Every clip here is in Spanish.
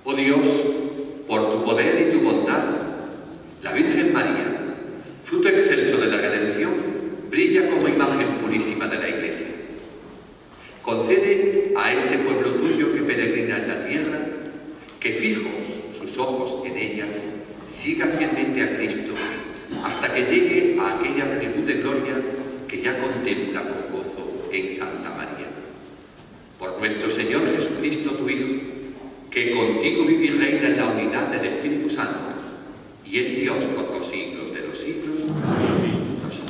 Oh Dios, por tu poder y tu bondad, la Virgen María, fruto excelso de la redención, brilla como imagen purísima de la Iglesia. Concede a este pueblo tuyo que peregrina en la tierra, que fijos sus ojos en ella, siga fielmente a Cristo, hasta que llegue a aquella plenitud de gloria que ya contempla con gozo en Santa María. Por nuestro Señor Jesucristo, tu Hijo, que contigo vive y reina en la unidad del Espíritu Santo, y es Dios por los siglos de los siglos. Amén.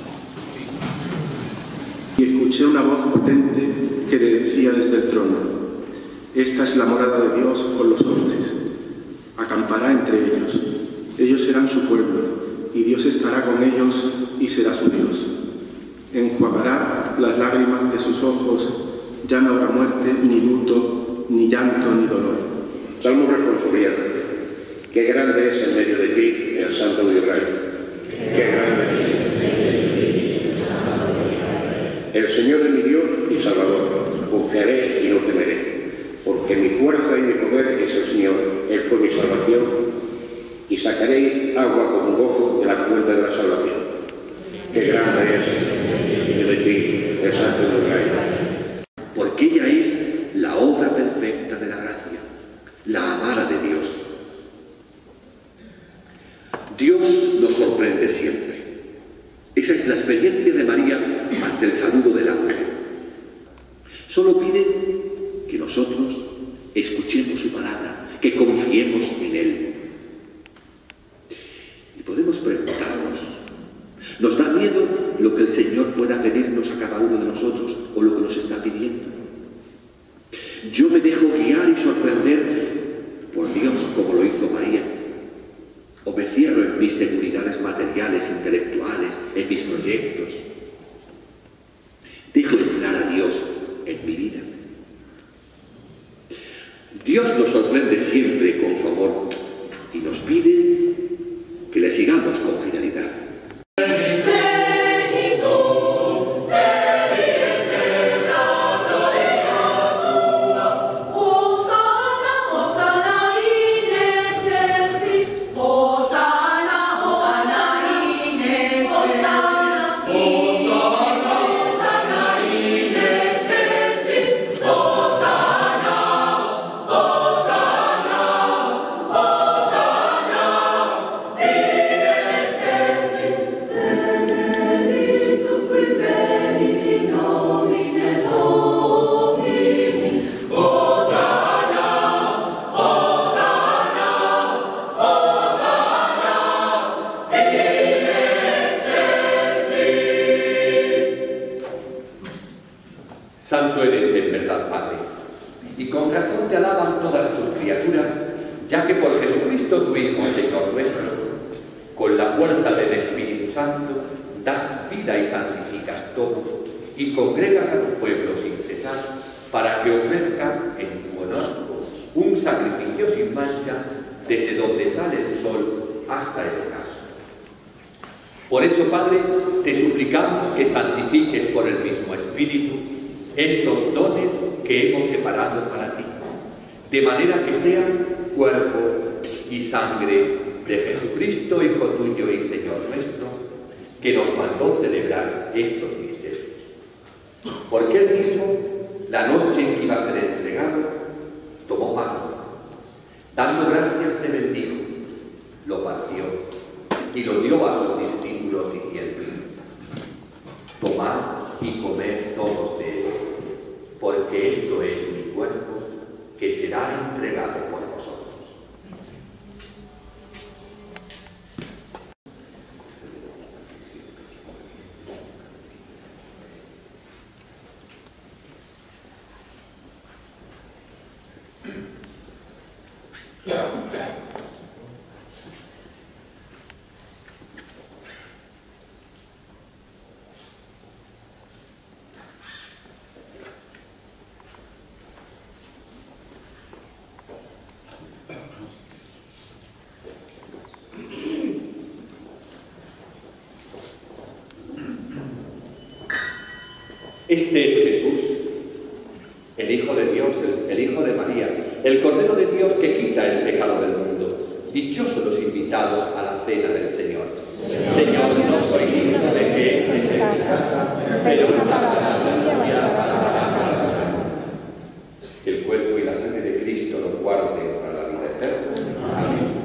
Y escuché una voz potente que decía desde el trono: esta es la morada de Dios con los hombres. Acampará entre ellos. Ellos serán su pueblo, y Dios estará con ellos y será su Dios. Enjuagará las lágrimas de sus ojos, ya no habrá muerte, ni luto, ni llanto, ni dolor. Salmo responsorial. Qué grande es en medio de ti el Santo de Israel. Qué grande es en medio de ti el Santo de Israel. El Señor es mi Dios y Salvador. Confiaré y no temeré, porque mi fuerza y mi poder es el Señor. Él fue mi salvación, y sacaré agua con gozo de la fuente de la salvación. Qué grande es en medio de ti el Santo de Israel. Porque ella es la obra perfecta de la gracia, la amada de Dios. Dios nos sorprende siempre. Esa es la experiencia de María ante el saludo del ángel. Solo pide que nosotros escuchemos su palabra, que confiemos en Él. Y podemos preguntarnos, ¿nos da miedo lo que el Señor pueda pedirnos a cada uno de nosotros o lo que nos está pidiendo? Yo me dejo guiar y sorprender por Dios como lo hizo María. O me cierro en mis seguridades materiales, intelectuales, en mis proyectos. Dejo entrar a Dios en mi vida. Dios nos sorprende siempre con su amor y nos pide que le sigamos con fidelidad. Santo eres en verdad, Padre, y con razón te alaban todas tus criaturas, ya que por Jesucristo tu Hijo, Señor nuestro, con la fuerza del Espíritu Santo, das vida y santificas todo, y congregas a tu pueblo sin cesar, para que ofrezca en tu honor un sacrificio sin mancha, desde donde sale el sol hasta el ocaso. Por eso, Padre, te suplicamos que santifiques por el mismo Espíritu estos dones que hemos separado para ti, de manera que sean cuerpo y sangre de Jesucristo, Hijo tuyo y Señor nuestro, que nos mandó celebrar estos misterios. Porque Él mismo, la noche en que iba a ser entregado, tomó pan, dando gracias te bendijo, lo partió y lo dio a sus discípulos diciendo: tomad y comed todos de él, porque esto es mi cuerpo, que será entregado por vosotros. Este es Jesús, el Hijo de Dios, el Hijo de María, el Cordero de Dios que quita el Dichosos los invitados a la cena del Señor. Señor, no soy digno de que estés en mi casa, pero una palabra tuya bastará para sanarme. Que el cuerpo y la sangre de Cristo nos guarden para la vida eterna. Amén.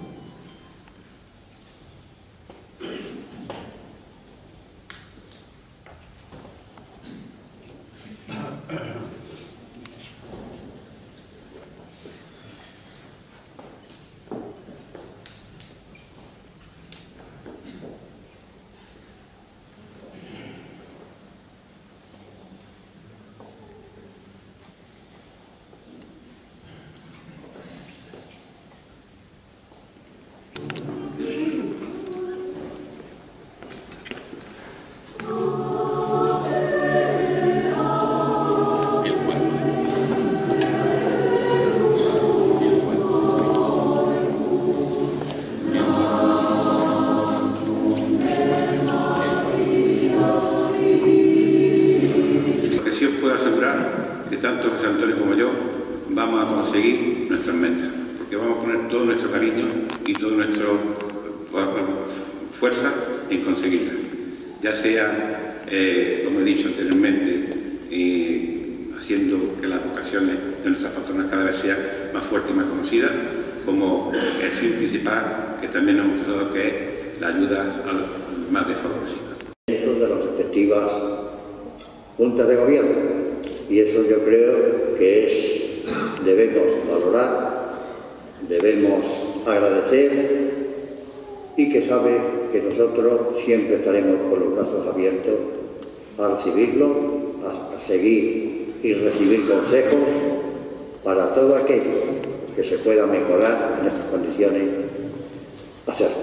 fuerza en conseguirla, ya sea, como he dicho anteriormente, haciendo que las vocaciones de nuestras patronas cada vez sean más fuertes y más conocidas, como el fin principal que también nos hemos dado, que es la ayuda a los más desfavorecidos. Dentro de las respectivas juntas de gobierno, y eso yo creo que debemos valorar, debemos agradecer, y que sabe que nosotros siempre estaremos con los brazos abiertos a recibirlo, a seguir y recibir consejos para todo aquello que se pueda mejorar en estas condiciones, hacerlo.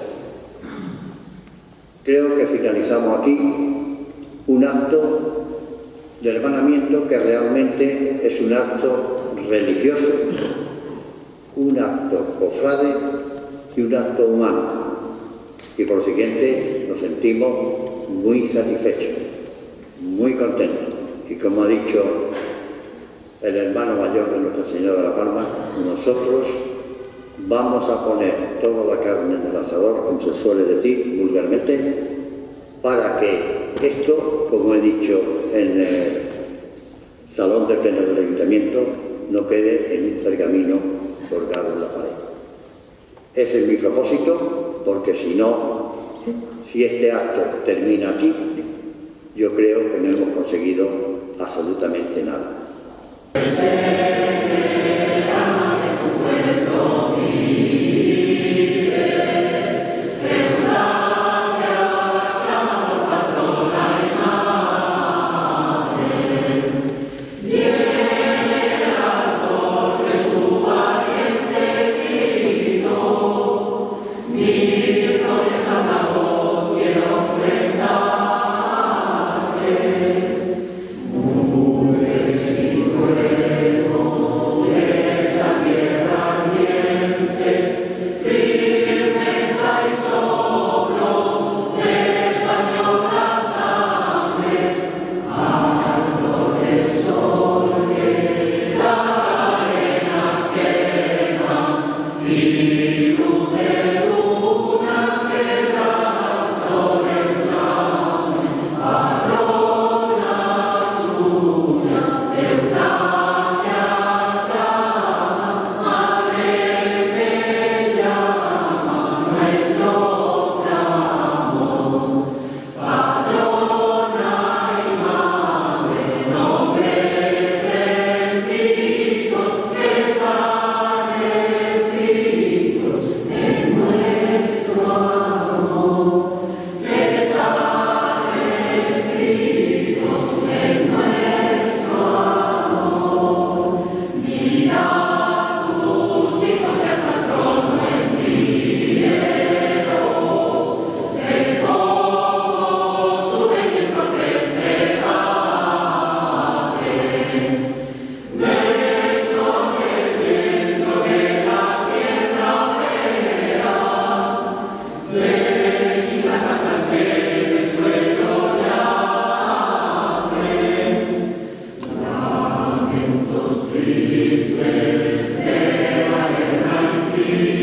Creo que finalizamos aquí un acto de hermanamiento que realmente es un acto religioso, un acto cofrade y un acto humano. Y por siguiente nos sentimos muy satisfechos, muy contentos. Y como ha dicho el hermano mayor de Nuestra Señora de la Palma, nosotros vamos a poner toda la carne en el asador, como se suele decir vulgarmente, para que esto, como he dicho en el salón de pleno del ayuntamiento, no quede en un pergamino colgado en la pared. Ese es mi propósito, porque si no, si este acto termina aquí, yo creo que no hemos conseguido absolutamente nada. Christus,